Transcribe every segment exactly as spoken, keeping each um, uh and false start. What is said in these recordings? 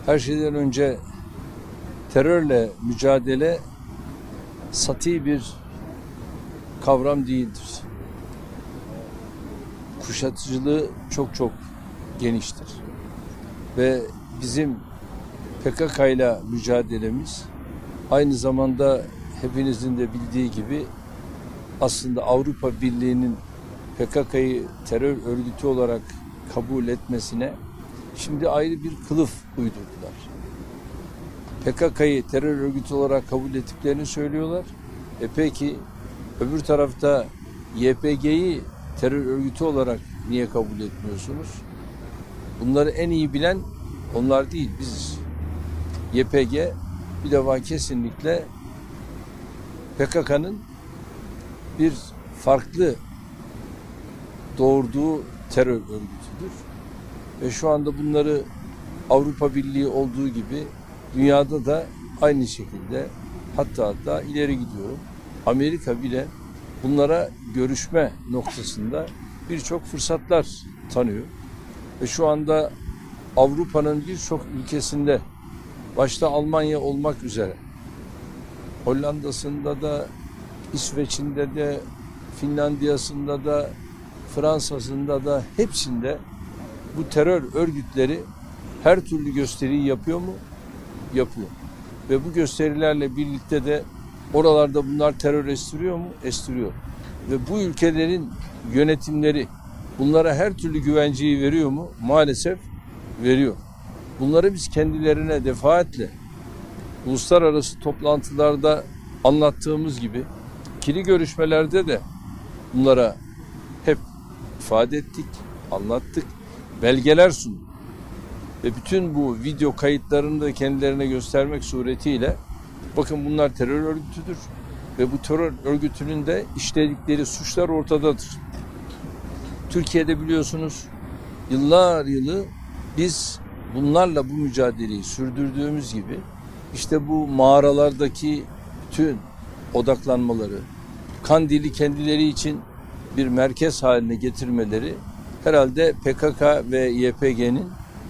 Her şeyden önce terörle mücadele sati bir kavram değildir. Kuşatıcılığı çok çok geniştir. Ve bizim P K K ile mücadelemiz aynı zamanda hepinizin de bildiği gibi aslında Avrupa Birliği'nin P K K'yı terör örgütü olarak kabul etmesine şimdi ayrı bir kılıf uydurdular. P K K'yı terör örgütü olarak kabul ettiklerini söylüyorlar. E peki öbür tarafta Y P G'yi terör örgütü olarak niye kabul etmiyorsunuz? Bunları en iyi bilen onlar değil, biziz. Y P G bir defa kesinlikle P K K'nın bir farklı doğurduğu terör örgütüdür. Ve şu anda bunları Avrupa Birliği olduğu gibi dünyada da aynı şekilde, hatta hatta ileri gidiyorum, Amerika bile bunlara görüşme noktasında birçok fırsatlar tanıyor. Ve şu anda Avrupa'nın birçok ülkesinde, başta Almanya olmak üzere, Hollanda'sında da, İsveç'inde de, Finlandiya'sında da, Fransa'sında da, hepsinde bu terör örgütleri her türlü gösteriyi yapıyor mu? Yapıyor. Ve bu gösterilerle birlikte de oralarda bunlar terör estiriyor mu? Estiriyor. Ve bu ülkelerin yönetimleri bunlara her türlü güvenceyi veriyor mu? Maalesef veriyor. Bunları biz kendilerine defaatle uluslararası toplantılarda anlattığımız gibi ikili görüşmelerde de bunlara hep ifade ettik, anlattık, belgeler sunduk. Ve bütün bu video kayıtlarını da kendilerine göstermek suretiyle bakın bunlar terör örgütüdür ve bu terör örgütünün de işledikleri suçlar ortadadır. Türkiye'de biliyorsunuz yıllar yılı biz bunlarla bu mücadeleyi sürdürdüğümüz gibi işte bu mağaralardaki bütün odaklanmaları, Kandil'i kendileri için bir merkez haline getirmeleri herhalde P K K ve Y P G'nin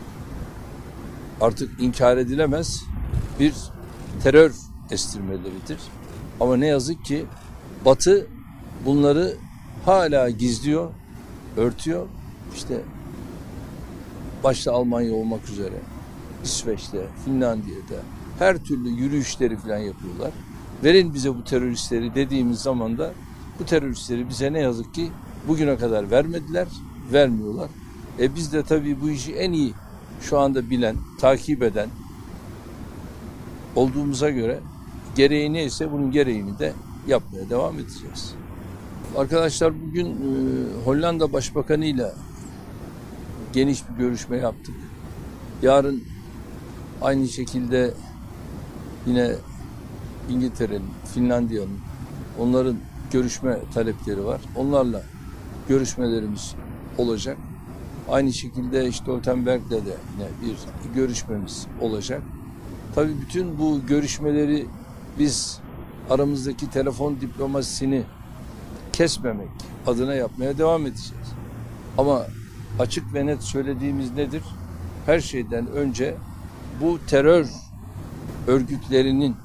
artık inkar edilemez bir terör estirmeleridir. Ama ne yazık ki Batı bunları hala gizliyor, örtüyor. İşte başta Almanya olmak üzere İsveç'te, Finlandiya'da her türlü yürüyüşleri falan yapıyorlar. Verin bize bu teröristleri dediğimiz zaman da bu teröristleri bize ne yazık ki bugüne kadar vermediler, vermiyorlar. E biz de tabii bu işi en iyi şu anda bilen, takip eden olduğumuza göre gereği neyse bunun gereğini de yapmaya devam edeceğiz. Arkadaşlar bugün e, Hollanda Başbakanı ile geniş bir görüşme yaptık. Yarın aynı şekilde yine İngiltere'nin, Finlandiya'nın, onların görüşme talepleri var. Onlarla görüşmelerimiz olacak. Aynı şekilde Stoltenberg'le de yine bir görüşmemiz olacak. Tabii bütün bu görüşmeleri biz aramızdaki telefon diplomasisini kesmemek adına yapmaya devam edeceğiz. Ama açık ve net söylediğimiz nedir? Her şeyden önce bu terör örgütlerinin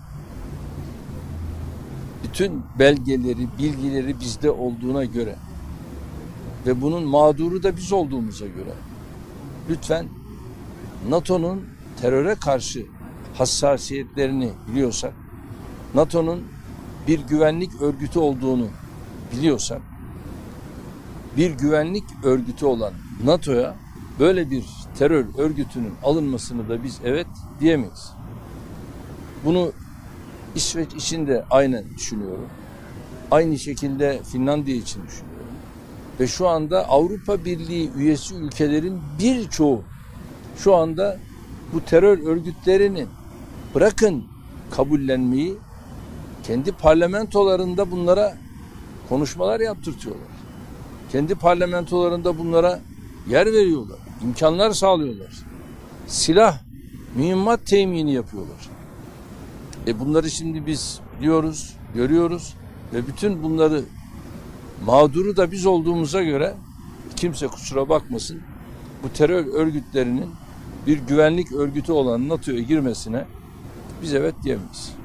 bütün belgeleri, bilgileri bizde olduğuna göre ve bunun mağduru da biz olduğumuza göre lütfen NATO'nun teröre karşı hassasiyetlerini biliyorsak, NATO'nun bir güvenlik örgütü olduğunu biliyorsak, bir güvenlik örgütü olan NATO'ya böyle bir terör örgütünün alınmasını da biz evet diyemeyiz. Bunu İsveç için de aynen düşünüyorum. Aynı şekilde Finlandiya için düşünüyorum. Ve şu anda Avrupa Birliği üyesi ülkelerin birçoğu şu anda bu terör örgütlerinin bırakın kabullenmeyi, kendi parlamentolarında bunlara konuşmalar yaptırtıyorlar. Kendi parlamentolarında bunlara yer veriyorlar, imkanlar sağlıyorlar. Silah, mühimmat temini yapıyorlar. E bunları şimdi biz biliyoruz, görüyoruz ve bütün bunları mağduru da biz olduğumuza göre kimse kusura bakmasın bu terör örgütlerinin bir güvenlik örgütü olan NATO'ya girmesine biz evet diyemeyiz.